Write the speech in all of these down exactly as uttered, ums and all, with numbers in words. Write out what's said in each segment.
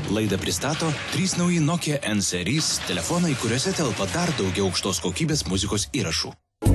Laidą pristato trys nauji Nokia N serijos telefonai, kuriuose telpa dar daugiau aukštos kokybės muzikos įrašų.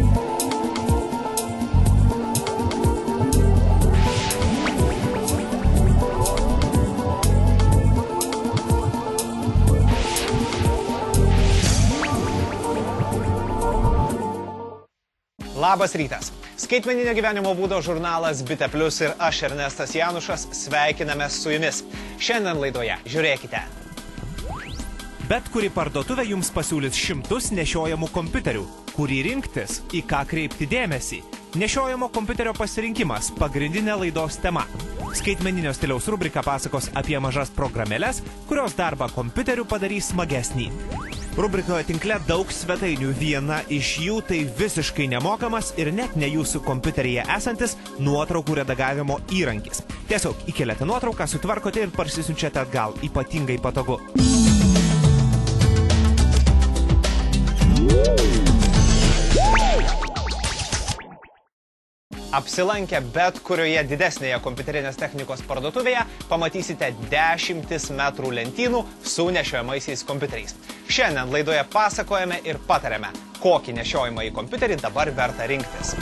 Labas rytas. Skaitmeninio gyvenimo būdo žurnalas Bitė Plius ir aš, Ernestas Janušas, sveikiname su jumis. Šiandien laidoje žiūrėkite. Bet kuri parduotuvė jums pasiūlys šimtus nešiojamų kompiuterių. Kurį rinktis, į ką kreipti dėmesį. Nešiojamo kompiuterio pasirinkimas – pagrindinė laidos tema. Skaitmeninio stiliaus rubrika pasakos apie mažas programėles, kurios darbą kompiuteriu padarys smagesnį. Rubrikoje tinkle daug svetainių, viena iš jų tai visiškai nemokamas ir net ne jūsų kompiuteryje esantis nuotraukų redagavimo įrankis. Tiesiog įkeliate nuotrauką, sutvarkote ir parsisiunčiate atgal, ypatingai patogu. Apsilankę bet kurioje didesnėje kompiuterinės technikos parduotuvėje pamatysite dešimtis metrų lentynų su nešiojamaisiais kompiuteriais. Šiandien laidoje pasakojame ir patariame, kokį nešiojamąjį kompiuterį dabar verta rinktis.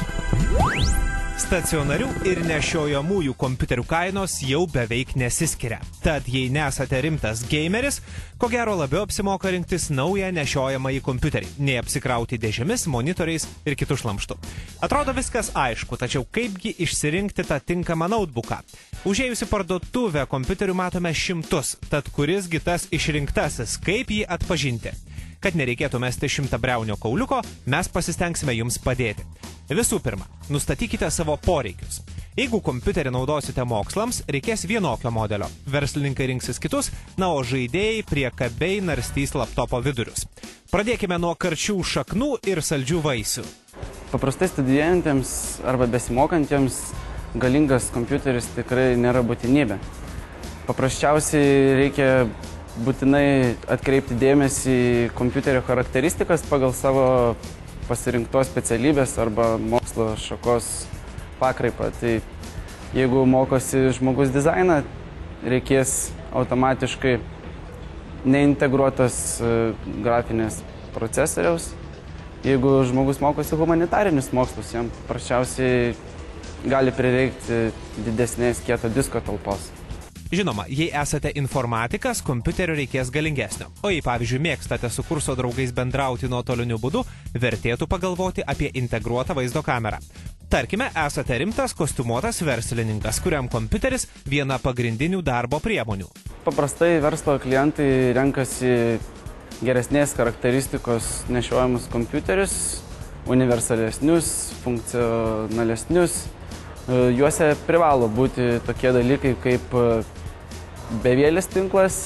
Stacionarių ir nešiojamųjų kompiuterių kainos jau beveik nesiskiria. Tad jei nesate rimtas gameris, ko gero labiau apsimoka rinktis naują nešiojamąjį kompiuterį, nei apsikrauti dėžėmis, monitoriais ir kitų šlamštų. Atrodo viskas aišku, tačiau kaipgi išsirinkti tą tinkamą notebooką? Užėjus į parduotuvę kompiuterių matome šimtus, tad kurisgi tas išrinktasis, kaip jį atpažinti? Kad nereikėtų mesti šimtabriaunio kauliuko, mes pasistengsime jums padėti. Visų pirma, nustatykite savo poreikius. Jeigu kompiuterį naudosite mokslams, reikės vienokio modelio. Verslininkai rinksis kitus, na o žaidėjai priekabiai narstys laptopo vidurius. Pradėkime nuo karčių šaknų ir saldžių vaisių. Paprastai studijuojantiems arba besimokantiems galingas kompiuteris tikrai nėra būtinybė. Paprasčiausiai reikia būtinai atkreipti dėmesį į kompiuterio charakteristikas pagal savo pasirinktos specialybės arba mokslo šakos pakraipą. Tai jeigu mokosi žmogus dizainą, reikės automatiškai neintegruotos grafinės procesoriaus. Jeigu žmogus mokosi humanitarinius mokslus, jam paprasčiausiai gali prireikti didesnės kieto disko talpos. Žinoma, jei esate informatikas, kompiuterio reikės galingesnio. O jei, pavyzdžiui, mėgstate su kurso draugais bendrauti nuotoliniu būdu, vertėtų pagalvoti apie integruotą vaizdo kamerą. Tarkime, esate rimtas kostiumuotas verslininkas, kuriam kompiuteris viena pagrindinių darbo priemonių. Paprastai verslo klientai renkasi geresnės charakteristikos nešiojamus kompiuterius, universalesnius, funkcionalesnius. Juose privalo būti tokie dalykai kaip bevėlis tinklas,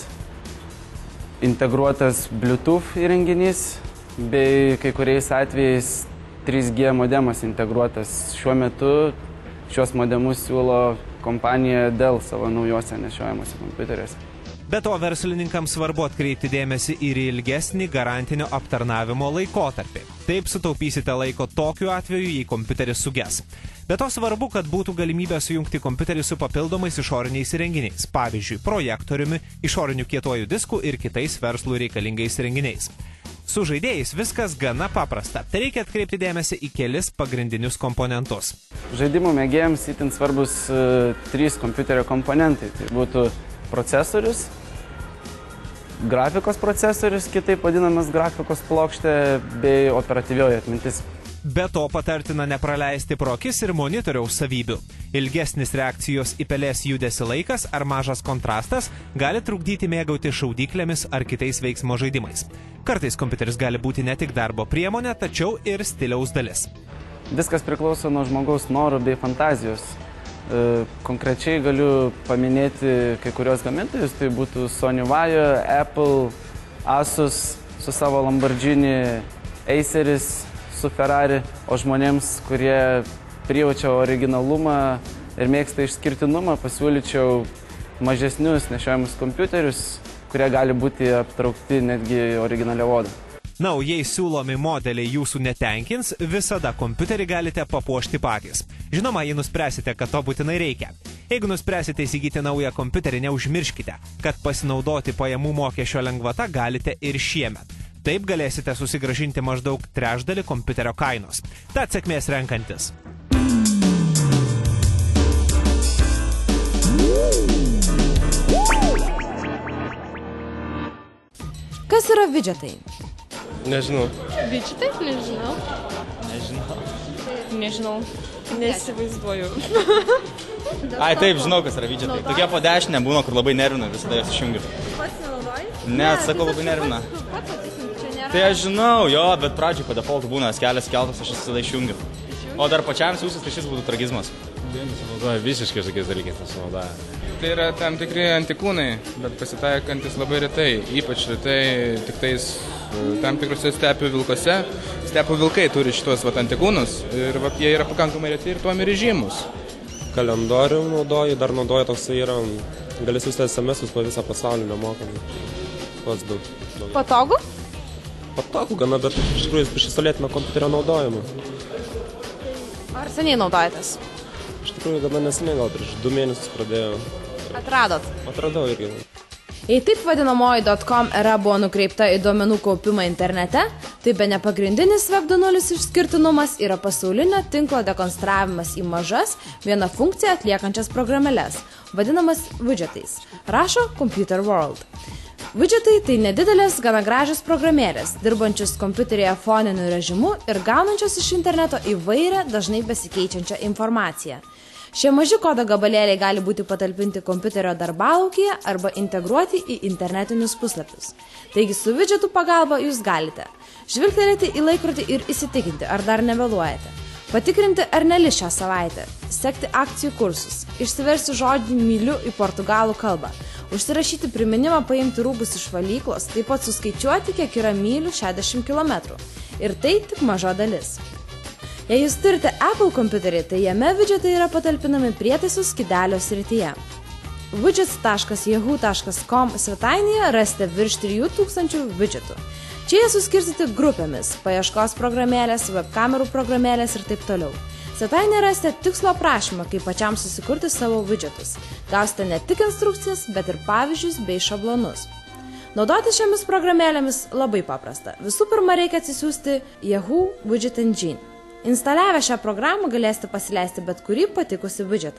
integruotas Bluetooth įrenginys bei kai kuriais atvejais trys G modemas integruotas. Šiuo metu šios modemus siūlo kompanija Dell savo naujose nešiojamuose kompiuteriuose. Be to, verslininkams svarbu atkreipti dėmesį ir į ilgesnį garantinio aptarnavimo laikotarpį. Taip sutaupysite laiko tokiu atveju, jei kompiuteris suges. Be to svarbu, kad būtų galimybė sujungti kompiuterį su papildomais išoriniais įrenginiais, pavyzdžiui, projektoriumi, išoriniu kietuoju disku ir kitais verslui reikalingais įrenginiais. Su žaidėjais viskas gana paprasta. Tai reikia atkreipti dėmesį į kelis pagrindinius komponentus. Žaidimų mėgėjams itin svarbus uh, trys kompiuterio komponentai. Tai būtų procesorius, grafikos procesorius, kitaip vadinamas grafikos plokštė, bei operatyvioji atmintis. Be to patartina nepraleisti pro akis ir monitoriaus savybių. Ilgesnis reakcijos į pelės judesį laikas ar mažas kontrastas gali trukdyti mėgauti šaudyklėmis ar kitais veiksmo žaidimais. Kartais kompiuteris gali būti ne tik darbo priemonė, tačiau ir stiliaus dalis. Viskas priklauso nuo žmogaus norų bei fantazijos. Konkrečiai galiu paminėti kai kurios gamintojus, tai būtų Sony Vaio, Apple, Asus su savo Lamborghini, Aceris su Ferrari, o žmonėms, kurie prijaučia originalumą ir mėgsta išskirtinumą, pasiūlyčiau mažesnius nešiojamus kompiuterius, kurie gali būti aptraukti netgi originalia oda. Na, o jei siūlomi modeliai jūsų netenkins, visada kompiuterį galite papuošti patys. Žinoma, jei nuspręsite, kad to būtinai reikia. Jeigu nuspręsite įsigyti naują kompiuterį, neužmirškite, kad pasinaudoti pajamų mokesčio lengvata galite ir šiemet. Taip galėsite susigrąžinti maždaug trečdalį kompiuterio kainos. Tad sėkmės renkantis. Kas yra widgetai? Nežinau. Widgetai? Nežinau. Nežinau. Nežinau. Nesivaizduoju. Ai, taip, žinau, kas yra widgetai. Tokie po dešinę būna, kur labai nervina, visada jas išjungiu. Pats nenaudoji? Ne, sakau, labai nervina. Pats patisim, čia nėra. Tai aš žinau, jo, bet pradžiai po defaultų būna kelias keltas, aš visada išjungiu. O dar pačiam siūsis, tai šis būtų tragizmas. Nesinaudoja visiškai tokiais dalykais nesinaudoja. Tai yra tam tikri antikūnai, bet pasitaikantis labai retai, ypač retai tik tais tam tikrose stepių vilkose. Stepių vilkai turi šitos vat, antikūnus ir vat, jie yra pakankamai retai ir tuom ir žymus. Kalendorių naudoju, dar naudoju toksai yra, gali siųsti es em esus po visą pasaulį nemokamai. Pats daug. Patogu? Patogu gana, bet iš tikrųjų prieš įsolėtiną kompiuterio naudojimą. Ar seniai naudojatės? Iš tikrųjų gana neseniai, gal prieš du mėnesius pradėjau. Atradot? Atradau irgi. Jei taip vadinamoji .com era buvo nukreipta į duomenų kaupimą internete, tai bene pagrindinis Web du nulis išskirtinumas yra pasaulinio tinklo dekonstravimas į mažas, vieną funkciją atliekančias programėles, vadinamas widgetais, rašo Computer World. Widgetai tai nedidelės, gana gražios programėlės, dirbančios kompiuteryje foniniu režimu ir gaunančios iš interneto įvairią, dažnai besikeičiančią informaciją. Šie maži kodo gabalėliai gali būti patalpinti kompiuterio darbalaukyje arba integruoti į internetinius puslapius. Taigi su widgetų pagalba jūs galite žvilgtelėti į laikrodį ir įsitikinti, ar dar nevėluojate, patikrinti, ar nelis šią savaitę, sekti akcijų kursus, išsiversti žodį myliu į portugalų kalbą, užsirašyti priminimą paimti rūbus iš valyklos, taip pat suskaičiuoti, kiek yra mylių šešiasdešimt kilometrų. Ir tai tik maža dalis. Jei jūs turite Apple kompiuterį, tai jame widgetai yra patalpinami prietaisų skydelio srityje. widgets taškas yahoo taškas com svetainėje rasite virš trijų tūkstančių widgetų. Čia jie suskirstyti grupėmis – paieškos programėlės, webkamerų programėlės ir taip toliau. Svetainėje rasite tikslo aprašymą, kaip pačiam susikurti savo widgetus. Gausite ne tik instrukcijas, bet ir pavyzdžius bei šablonus. Naudotis šiomis programėlėmis labai paprasta. Visų pirma, reikia atsisiųsti Yahoo Widget Engine. Instaliavę šią programą galėsite pasileisti bet kurį patikusį widgetą.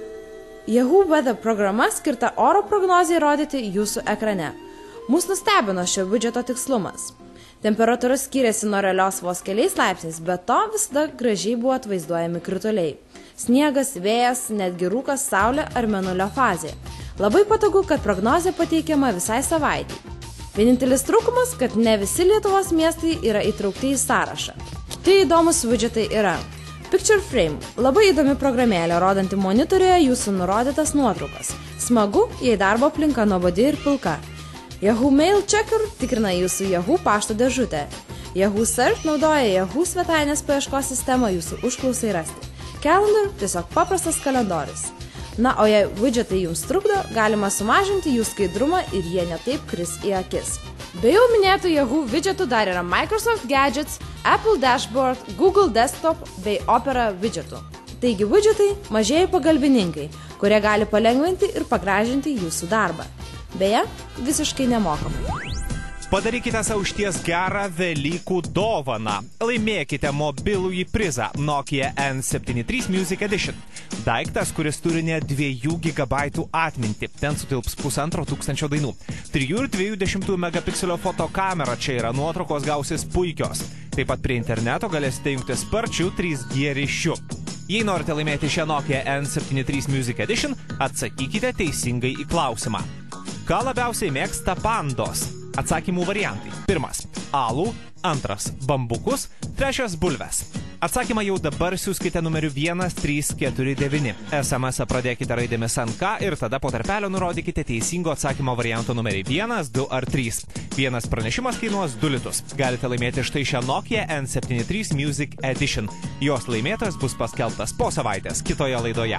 Yahoo Weather programa skirta oro prognozijai rodyti jūsų ekrane. Mūsų nustebino šio widgeto tikslumas. Temperatūra skiriasi nuo realios vos keliais laipsniais, bet to visada gražiai buvo atvaizduojami krituliai. Sniegas, vėjas, netgi rūkas, saulė ar mėnulio fazė. Labai patogu, kad prognozė pateikiama visai savaitei. Vienintelis trūkumas, kad ne visi Lietuvos miestai yra įtraukti į sąrašą. Tai įdomus widgetai yra Picture Frame – labai įdomi programėlė, rodanti monitoriuje jūsų nurodytas nuotraukas. Smagu, jei darbo aplinka nuobodi ir pilka. Yahoo Mail Checker tikrina jūsų Yahoo pašto dėžutę. Yahoo Search naudoja Yahoo svetainės paieškos sistemą jūsų užklausai rasti. Calendar – tiesiog paprastas kalendorius. Na, o jei widgetai jums trukdo, galima sumažinti jų skaidrumą ir jie netaip kris į akis. Be jau minėtų Yahoo widgetų dar yra Microsoft Gadgets, Apple Dashboard, Google Desktop bei Opera widgetų. Taigi widgetai – mažieji pagalbininkai, kurie gali palengvinti ir pagražinti jūsų darbą. Beje, visiškai nemokamai. Padarykite savo išties gerą Velykų dovaną. Laimėkite mobilųjį prizą Nokia N septyni trys Music Edition. Daiktas, kuris turi net dviejų gigabaitų atmintį. Ten sutilps pusantro tūkstančio dainų. trijų ir dviejų dešimtųjų megapikselio fotokamera čia yra, nuotraukos gausis puikios. Taip pat prie interneto galėsite jungti sparčiu trys G ryšiu. Jei norite laimėti šią Nokia N septyni trys Music Edition, atsakykite teisingai į klausimą. Ką labiausiai mėgsta pandos? Atsakymų variantai. Pirmas – alų, antras – bambukus, trečias – bulves. Atsakymą jau dabar siųskite numeriu vienas trys keturi devyni. es em esą pradėkite raidėmis ant K ir tada po tarpelio nurodykite teisingo atsakymo varianto numerį vienas, du ar trys. Vienas pranešimas kainuos du litus. Galite laimėti štai šią Nokia N septyni trys Music Edition. Jos laimėtojas bus paskelbtas po savaitės kitoje laidoje.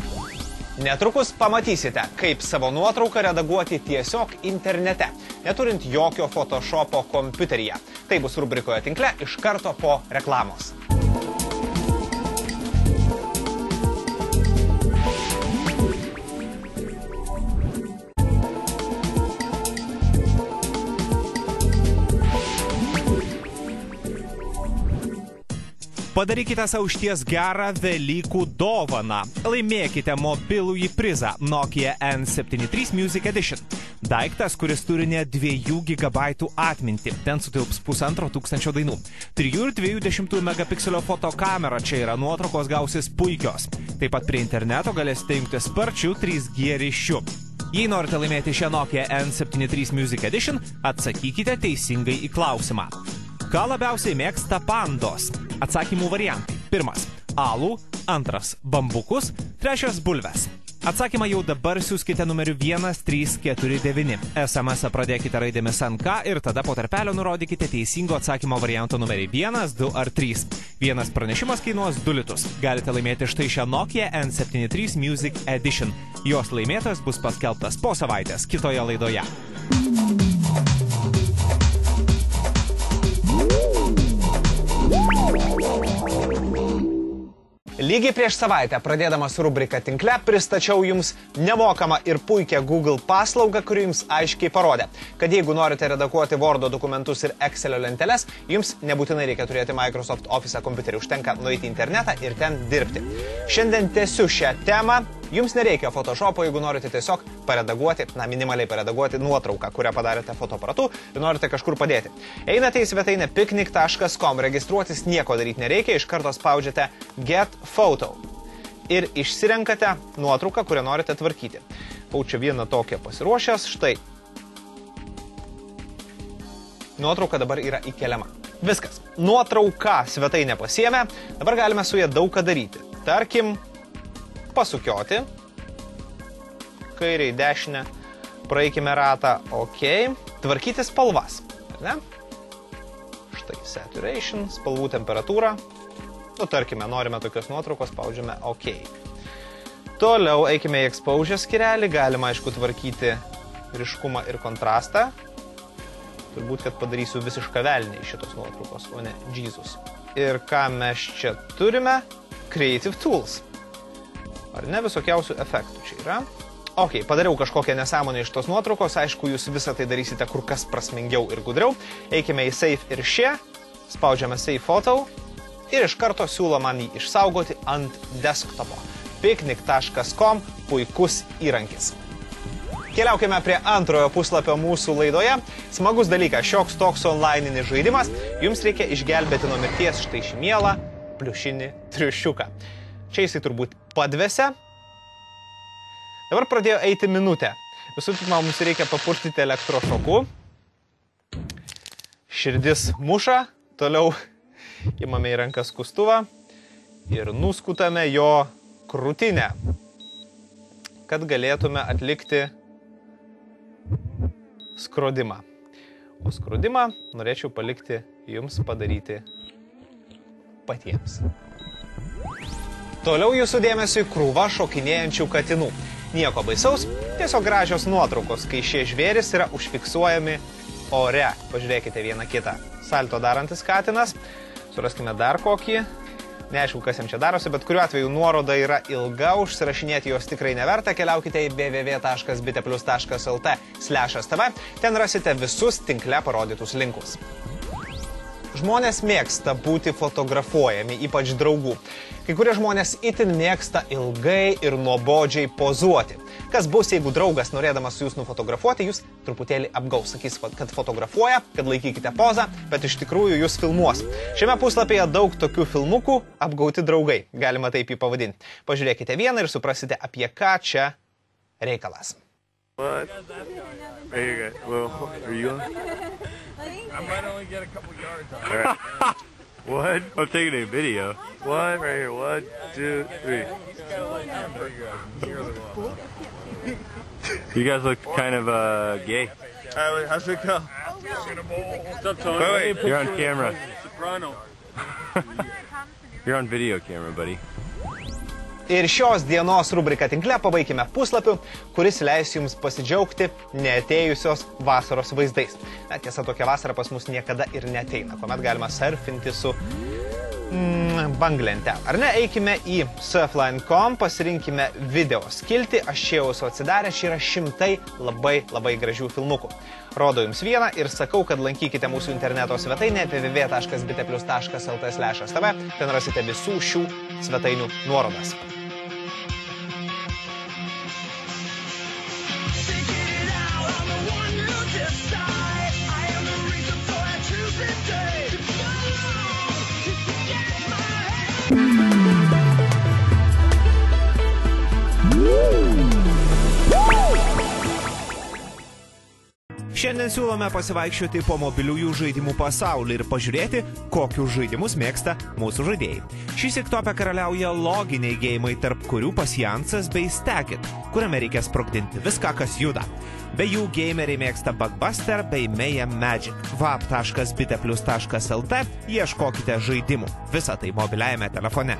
Netrukus pamatysite, kaip savo nuotrauką redaguoti tiesiog internete, neturint jokio Photoshopo kompiuteryje. Tai bus rubrikoje Tinkle iš karto po reklamos. Padarykite savo išties gerą Velykų dovaną. Laimėkite mobilųjį prizą Nokia N septyniasdešimt trys Music Edition. Daiktas, kuris turi net dviejų gigabaitų atmintį. Ten sutilps pusantro tūkstančio dainų. trijų ir dviejų dešimtųjų megapikselio fotokamera, čia yra nuotraukos gausis puikios. Taip pat prie interneto galėsite jungti sparčiu trys G ryšiu. Jei norite laimėti šią Nokia N septyniasdešimt trys Music Edition, atsakykite teisingai į klausimą. Ką labiausiai mėgsta pandos? Atsakymų variantai. Pirmas – alų, antras – bambukus, trečias – bulves. Atsakymą jau dabar siųskite numeriu vienas trys keturi devyni. S M S pradėkite raidėmis N K ir tada po tarpelio nurodykite teisingo atsakymo varianto numerį vienas, du ar trys. Vienas pranešimas kainuos du litus. Galite laimėti štai šią Nokia N septyniasdešimt trys Music Edition. Jos laimėtojas bus paskelbtas po savaitės kitoje laidoje. Lygiai prieš savaitę, pradėdamas rubriką tinkle, pristačiau jums nemokamą ir puikią Google paslaugą, kuri jums aiškiai parodė, kad jeigu norite redaguoti Wordo dokumentus ir Excelio lenteles, jums nebūtinai reikia turėti Microsoft Office kompiuterį, užtenka nueiti į internetą ir ten dirbti. Šiandien tęsiu šią temą, jums nereikia Photoshopo, jeigu norite tiesiog paredaguoti, na minimaliai paredaguoti nuotrauką, kurią padarėte fotoaparatu ir norite kažkur padėti. Einate į svetainę picnic taškas com, registruotis nieko daryti nereikia, iš karto spaudžiate Get Photo ir išsirenkate nuotrauką, kurią norite tvarkyti. Paučia vieną tokią pasiruošęs, štai. Nuotrauka dabar yra įkeliama. Viskas. Nuotrauka svetainė pasiėmė, dabar galime su ją daug ką daryti. Tarkim, pasukioti, kairiai dešinę, praeikime ratą, ok, tvarkyti spalvas, ne? Štai, saturation, spalvų temperatūra, nu, tarkime, norime tokios nuotraukos, spaudžiame ok. Toliau eikime į exposure skyrelį, galima, aišku, tvarkyti ryškumą ir kontrastą, turbūt, kad padarysiu visišką velnį iš šitos nuotraukos, o ne Jesus. Ir ką mes čia turime? Creative Tools. Ar ne, visokiausių efektų čia yra. Ok, padariau kažkokią nesąmonę iš tos nuotraukos, aišku, jūs visą tai darysite kur kas prasmingiau ir gudriau. Eikime į Save ir Share, spaudžiame Save Photo ir iš karto siūlo man jį išsaugoti ant desktopo. picnic taškas com puikus įrankis. Keliaukime prie antrojo puslapio mūsų laidoje. Smagus dalykas, šioks toks onlineinis žaidimas, jums reikia išgelbėti nuo mirties štai šį mielą pliušinį triušiuką. Čia jisai turbūt padvėse. Dabar pradėjo eiti minutę. Visų pirma, mums reikia papurtyti elektrošoku. Širdis muša. Toliau imame į rankas skustuvą ir nuskutame jo krūtinę, kad galėtume atlikti skrodimą. O skrodimą norėčiau palikti jums padaryti patiems. Toliau jūsų dėmesiui krūva šokinėjančių katinų. Nieko baisaus, tiesiog gražios nuotraukos, kai šie žvėris yra užfiksuojami ore. Pažiūrėkite vieną kitą. Salto darantis katinas. Suraskime dar kokį. Neaišku, kas jam čia darosi, bet kuriuo atveju nuoroda yra ilga, užsirašinėti jos tikrai neverta. Keliaukite į w w w taškas biteplius taškas l t slash s t v. Ten rasite visus tinkle parodytus linkus. Žmonės mėgsta būti fotografuojami, ypač draugų. Kai kurie žmonės itin mėgsta ilgai ir nuobodžiai pozuoti. Kas bus, jeigu draugas, norėdamas jūs nufotografuoti, jūs truputėlį apgaus. Sakys, kad fotografuoja, kad laikykite pozą, bet iš tikrųjų jūs filmuos. Šiame puslapyje daug tokių filmukų apgauti draugai. Galima taip jį pavadinti. Pažiūrėkite vieną ir suprasite, apie ką čia reikalas. What? Are you, well, are you on? I might only get a couple yards on it. Right. What? I'm taking a video. One, right here. One, two, three. You guys look kind of uh, gay. Alright, how's it go? What's up, Tony? Wait, wait, you're on camera. Soprano. You're on video camera, buddy. Ir šios dienos rubriką tinkle pabaikime puslapiu, kuris leis jums pasidžiaugti neatėjusios vasaros vaizdais. Na, tiesa, tokia vasara pas mus niekada ir neateina, kuomet galima surfinti su mm, banglente. Ar ne, eikime į surfline taškas com, pasirinkime video skiltį, aš čia jau esu atsidaręs, čia yra šimtai labai labai gražių filmukų. Rodo jums vieną ir sakau, kad lankykite mūsų interneto svetainę w w w taškas biteplius taškas lt slash tv, ten rasite visų šių svetainių nuorodas. Šiandien siūlome pasivaikščioti po mobiliųjų žaidimų pasaulį ir pažiūrėti, kokius žaidimus mėgsta mūsų žaidėjai. Šįsyk tope karaliauja loginiai geimai, tarp kurių Pasjansas bei Stackit, kuriame reikia sprogdinti viską, kas juda. Be jų gameriai mėgsta Bugbuster bei Mayhem Magic. vap taškas biteplius taškas lt ieškokite žaidimų. Visą tai mobiliajame telefone.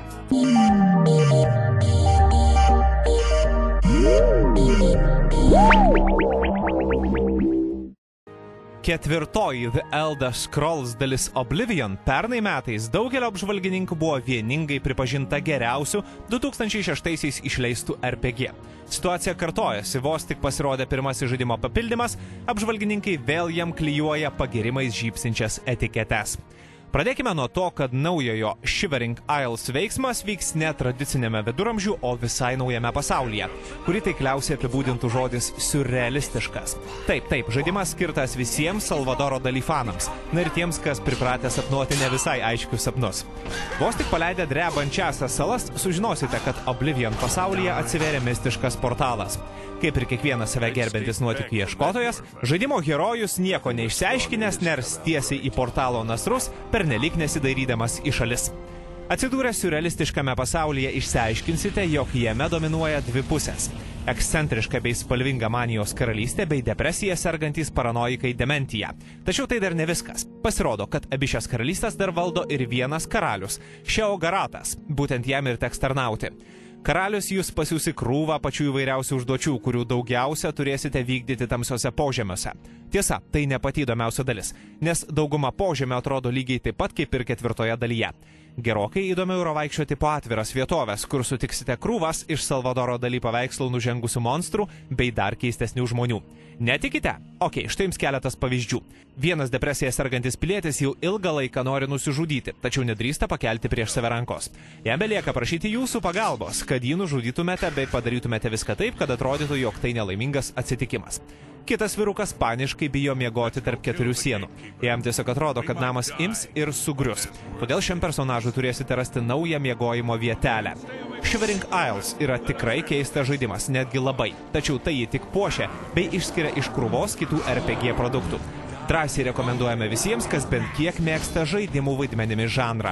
Ketvirtoji The Elder Scrolls dalis Oblivion pernai metais daugelio apžvalgininkų buvo vieningai pripažinta geriausiu du tūkstančiai šeštaisiais išleistų R P G. Situacija kartojasi, vos tik pasirodė pirmasis žaidimo papildymas, apžvalgininkai vėl jam klijuoja pagirimais žybsinčias etiketes. Pradėkime nuo to, kad naujojo Shivering Isles veiksmas vyks ne tradicinėme viduramžių, o visai naujame pasaulyje, kurį taikliausiai apibūdintų žodis siurrealistiškas. Taip, taip, žaidimas skirtas visiems Salvadoro Dali fanams, na ir tiems, kas pripratę sapnuoti ne visai aiškius sapnus. Vos tik paleidę drebančiąsias salas, sužinosite, kad Oblivion pasaulyje atsiveria mistiškas portalas. Kaip ir kiekvienas save gerbiantis nuotykių ieškotojas, žaidimo herojus nieko neišsiaiškinęs ners tiesiai į portalo nasrus, pernelyg nesidairydamas į šalis. Atsidūrę siurrealistiškame pasaulyje išsiaiškinsite, jog jame dominuoja dvi pusės – ekscentriška bei spalvinga manijos karalystė bei depresija sergantys paranoikai dementija. Tačiau tai dar ne viskas. Pasirodo, kad abi šias karalystės dar valdo ir vienas karalius – Sheogaratas, būtent jam ir teks tarnauti. Karalius jūs pasiūsi krūvą pačių įvairiausių užduočių, kurių daugiausia turėsite vykdyti tamsiuose požemiuose. Tiesa, tai ne pati įdomiausia dalis, nes dauguma požemio atrodo lygiai taip pat kaip ir ketvirtoje dalyje. Gerokai įdomiau yra vaikščioti po atviras vietovės, kur sutiksite krūvas iš Salvadoro Dali paveikslų nužengusių monstrų bei dar keistesnių žmonių. Netikite? Ok, štai jums keletas pavyzdžių. Vienas depresija sergantis pilietis jau ilgą laiką nori nusižudyti, tačiau nedrįsta pakelti prieš save rankos. Jam belieka prašyti jūsų pagalbos, kad jį nužudytumėte bei padarytumėte viską taip, kad atrodytų, jog tai nelaimingas atsitikimas. Kitas vyrukas paniškai bijo miegoti tarp keturių sienų. Jam tiesiog atrodo, kad namas ims ir sugrius. Todėl šiam personažui turėsite rasti naują miegojimo vietelę. Shivering Isles yra tikrai keistas žaidimas, netgi labai. Tačiau tai jį tik puošia bei išskiria iš krūvos kitų R P G produktų. Drąsiai rekomenduojame visiems, kas bent kiek mėgsta žaidimų vaidmenimis žanrą.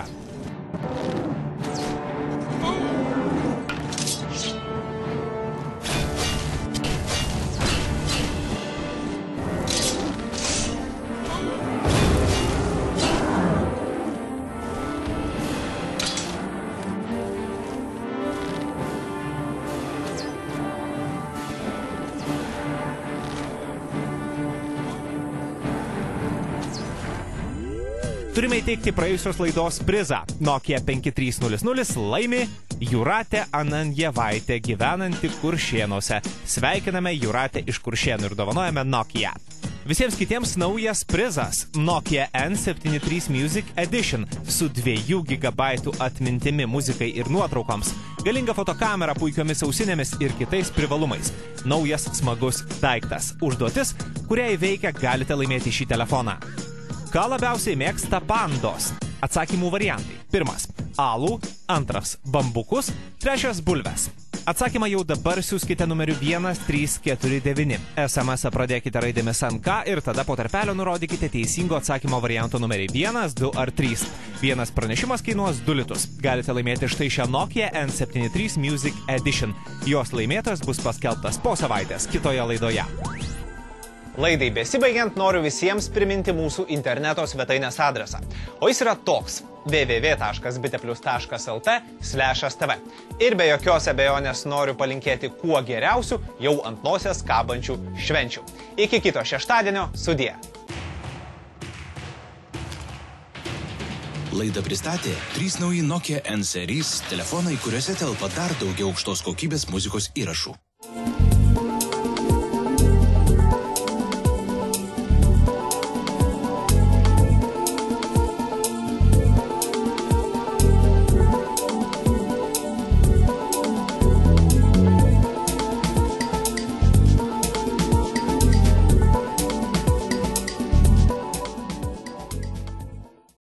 Turime įteikti praėjusios laidos prizą. Nokia penki trys nulis nulis laimi Jūratė Ananjevaitė, gyvenanti Kuršėnuose. Sveikiname Jūratę iš Kuršėnų ir dovanojame Nokia. Visiems kitiems naujas prizas – Nokia N septyni trys Music Edition su dviejų gigabaitų atmintimi muzikai ir nuotraukoms, galinga fotokamera, puikiomis ausinėmis ir kitais privalumais. Naujas smagus daiktas. Užduotis, kurią įveikę galite laimėti šį telefoną. Ką labiausiai mėgsta pandos? Atsakymų variantai. Pirmas – alų, antras – bambukus, trečias – bulves. Atsakymą jau dabar siųskite numeriu vienas trys keturi devyni. S M S pradėkite raidėmis N K ir tada po tarpelio nurodykite teisingo atsakymo varianto numerį vienas, du ar trys. Vienas pranešimas kainuos du litus. Galite laimėti štai šią Nokia N septyni trys Music Edition. Jos laimėtojas bus paskelbtas po savaitės kitoje laidoje. Laidai besibaigiant noriu visiems priminti mūsų interneto svetainės adresą. O jis yra toks – w w w taškas biteplius taškas lt slash tv. Ir be jokios abejonės noriu palinkėti kuo geriausių jau ant nosies kabančių švenčių. Iki kito šeštadienio, sudie. Laidą pristatė trys nauji Nokia N serijos telefonai, kuriuose telpa dar daugiau aukštos kokybės muzikos įrašų.